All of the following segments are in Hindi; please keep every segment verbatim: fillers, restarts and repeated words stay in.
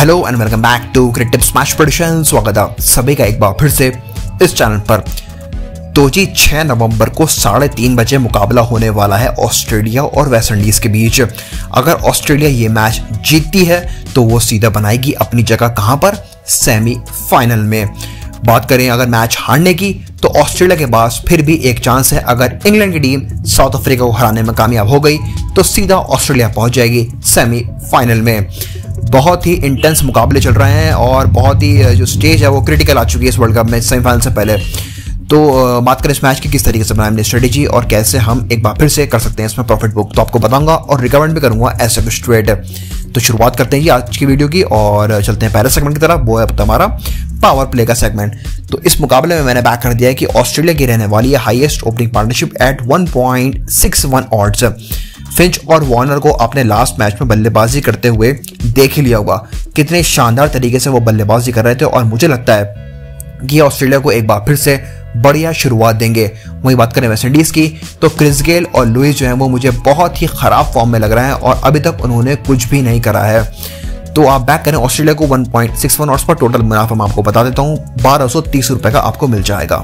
Hello and welcome back to cricket tips match prediction. स्वागत है सभी का एक बार फिर से इस चैनल पर। तो जी छह नवंबर को साढ़े तीन बजे मुकाबला होने वाला है ऑस्ट्रेलिया और वेस्ट इंडीज के बीच। अगर ऑस्ट्रेलिया ये मैच जीतती है तो वो सीधा बनाएगी अपनी जगह कहां पर, सेमीफाइनल में। बात करें अगर मैच हारने की तो ऑस्ट्रेलिया के पास फिर भी एक चांस है। अगर इंग्लैंड की टीम साउथ अफ्रीका को हराने में कामयाब हो गई तो सीधा ऑस्ट्रेलिया पहुंच जाएगी सेमीफाइनल में। बहुत ही इंटेंस मुकाबले चल रहे हैं और बहुत ही जो स्टेज है वो क्रिटिकल आ चुकी है इस वर्ल्ड कप में सेमीफाइनल से पहले। तो बात करें इस मैच की किस तरीके से बनाएंगे स्ट्रेटेजी और कैसे हम एक बार फिर से कर सकते हैं इसमें प्रॉफिट बुक, तो आपको बताऊंगा और रिकमेंड भी करूंगा ऐसे कुछ ट्रेड। तो शुरुआत करते हैं जी आज की वीडियो की और चलते हैं पहले सेगमेंट की तरफ। वो है हमारा पावर प्ले का सेगमेंट। तो इस मुकाबले में मैंने बैक कर दिया है कि ऑस्ट्रेलिया की रहने वाली है highest opening partnership at one point six one odds. Finch और वार्नर को अपने लास्ट मैच में बल्लेबाजी करते हुए देख ही लिया होगा, कितने शानदार तरीके से वो बल्लेबाजी कर रहे थे और मुझे लगता है कि ऑस्ट्रेलिया को एक बार फिर से बढ़िया शुरुआत देंगे। वही बात करें वेस्ट इंडीज की तो क्रिस गेल और लुइस जो है वो मुझे बहुत ही खराब फॉर्म में लग रहे हैं और अभी तक उन्होंने कुछ भी नहीं करा है। तो आप बैक करें ऑस्ट्रेलिया को one point six one odds पर। टोटल मुनाफा मैं आपको बता देता हूं बारह सौ तीस रुपए का आपको मिल जाएगा।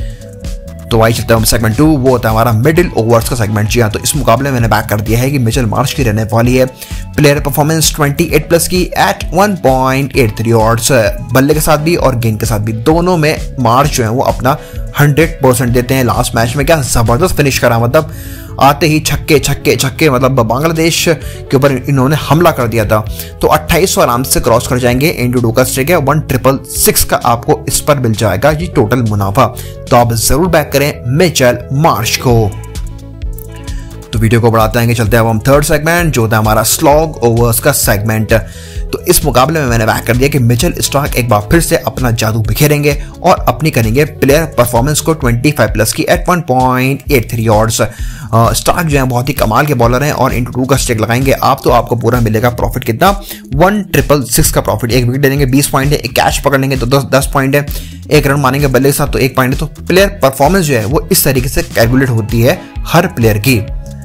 तो आई चलते हैं सेगमेंट टू, वो होता है हमारा मिडिल ओवर्स का सेगमेंट। जी हाँ, तो इस मुकाबले में मैंने बैक कर दिया है कि मिचेल मार्श की रहने वाली है प्लेयर परफॉर्मेंस अट्ठाईस प्लस की at one point eight three odds. बल्ले के साथ भी और गेंद के साथ भी दोनों में मार्श जो है वो अपना हंड्रेड परसेंट देते हैं। लास्ट मैच में क्या जबरदस्त फिनिश करा, मतलब आते ही छक्के छक्के छक्के, मतलब बांग्लादेश के ऊपर इन्होंने हमला कर दिया था। तो अट्ठाईस सौ आराम से क्रॉस कर जाएंगे। इंटू टू का स्ट्रेक है वन ट्रिपल सिक्स का आपको इस पर मिल जाएगा जी टोटल मुनाफा। तो आप जरूर बैक करें मिचेल मार्श को। तो वीडियो को बढ़ाते हैं, चलते हैं अब हम थर्ड सेगमेंट जो होता है हमारा स्लॉग ओवर्स का सेगमेंट। तो इस मुकाबले में मैंने बैक कर दिया कि मिचेल स्टार्क एक बार फिर से अपना जादू बिखेरेंगे और अपनी करेंगे प्लेयर परफॉर्मेंस को पच्चीस प्लस की at one point eight three odds. Starc जो है बहुत ही कमाल के बॉलर हैं और इंटू टू का स्टेक लगाएंगे आप तो आपको पूरा मिलेगा प्रॉफिट कितना, वन ट्रिपल सिक्स का प्रॉफिट। एक विकेट दे देंगे बीस पॉइंट है, एक कैच पकड़ लेंगे तो दस दस पॉइंट है, एक रन मारेंगे बल्ले के साथ तो एक पॉइंट है। तो प्लेयर परफॉर्मेंस जो है वो इस तरीके से कैलकुलेट होती है हर प्लेयर की।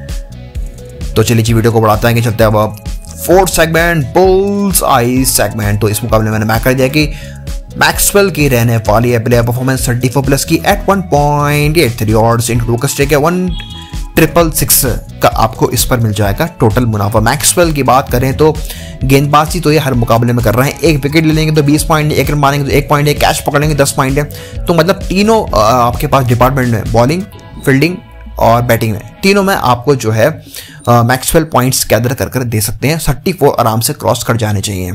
तो चलिए जी वीडियो को बढ़ाते हैं, चलते हैं अब fourth segment bull's eye segment. तो इस मुकाबले में मैंने बैक कर दिया कि मैक्सवेल की रहने वाली है player performance thirty four plus की at one point eight three odds. Into two का स्टेक है वन ट्रिपल सिक्स का आपको इस पर मिल जाएगा टोटल मुनाफा। मैक्सवेल की बात करें तो गेंदबाजी तो ये हर मुकाबले में कर रहे हैं। एक विकेट ले लेंगे तो बीस पॉइंट, एक रन मारेंगे तो एक पॉइंट है, कैच पकड़ेंगे दस पॉइंट है। तो मतलब तीनों आपके पास डिपार्टमेंट में बॉलिंग, फील्डिंग और बैटिंग में तीनों में आपको जो है मैक्सवेल पॉइंट्स गैदर कर कर दे सकते हैं। थर्टी फोर आराम से क्रॉस कर जाने चाहिए।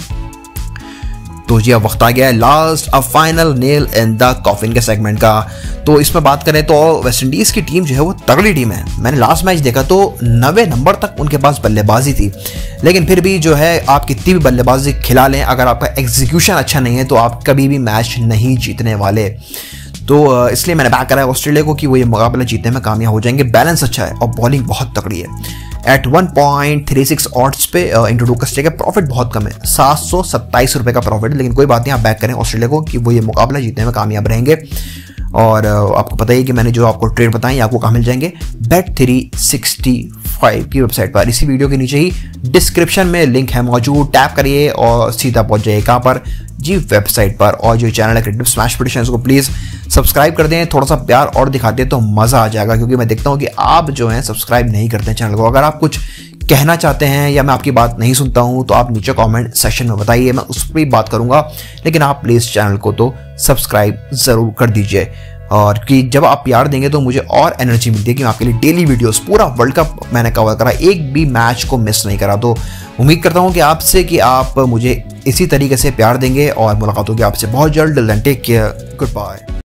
तो जी अब वक्त आ गया है last a final nail in the coffin के सेगमेंट का। तो इसमें बात करें तो वेस्ट इंडीज की टीम जो है वो तगड़ी टीम है। मैंने लास्ट मैच देखा तो नब्बे नंबर तक उनके पास बल्लेबाजी थी, लेकिन फिर भी जो है आप कितनी भी बल्लेबाजी खिला लें, अगर आपका एग्जीक्यूशन अच्छा नहीं है तो आप कभी भी मैच नहीं जीतने वाले। तो इसलिए मैंने बैक करा है ऑस्ट्रेलिया को कि वो ये मुकाबला जीतने में कामयाब हो जाएंगे। बैलेंस अच्छा है और बॉलिंग बहुत तगड़ी है। At one point three six odds पे इंटू टू का स्टेक है, प्रॉफिट बहुत कम है, सात सौ सत्ताईस रुपए का प्रॉफिट है, लेकिन कोई बात नहीं, आप बैक करें ऑस्ट्रेलिया को कि वो ये मुकाबला जीतने में कामयाब रहेंगे। और आपको पता ही कि मैंने जो आपको ट्रेड बताएं आपको कहाँ मिल जाएंगे, बेट थ्री सिक्सटी फाइव की वेबसाइट पर। इसी वीडियो के नीचे ही डिस्क्रिप्शन में लिंक है मौजूद, टैप करिए और सीधा पहुंच जाइए कहाँ पर जी वेबसाइट पर। और जो चैनल है क्रिकेट स्मैश प्रेडिक्शन को प्लीज़ सब्सक्राइब कर दें, थोड़ा सा प्यार और दिखाते हैं तो मज़ा आ जाएगा, क्योंकि मैं देखता हूँ कि आप जो हैं सब्सक्राइब नहीं करते हैं चैनल को। अगर आप कुछ कहना चाहते हैं या मैं आपकी बात नहीं सुनता हूं तो आप नीचे कमेंट सेक्शन में बताइए, मैं उस पर भी बात करूंगा, लेकिन आप प्लीज़ चैनल को तो सब्सक्राइब ज़रूर कर दीजिए। और कि जब आप प्यार देंगे तो मुझे और एनर्जी मिलती है कि मैं आपके लिए डेली वीडियोस, पूरा वर्ल्ड कप मैंने कवर करा, एक भी मैच को मिस नहीं करा। तो उम्मीद करता हूं कि आपसे कि आप मुझे इसी तरीके से प्यार देंगे और मुलाकात होगी आपसे बहुत जल्द। Take care, good bye.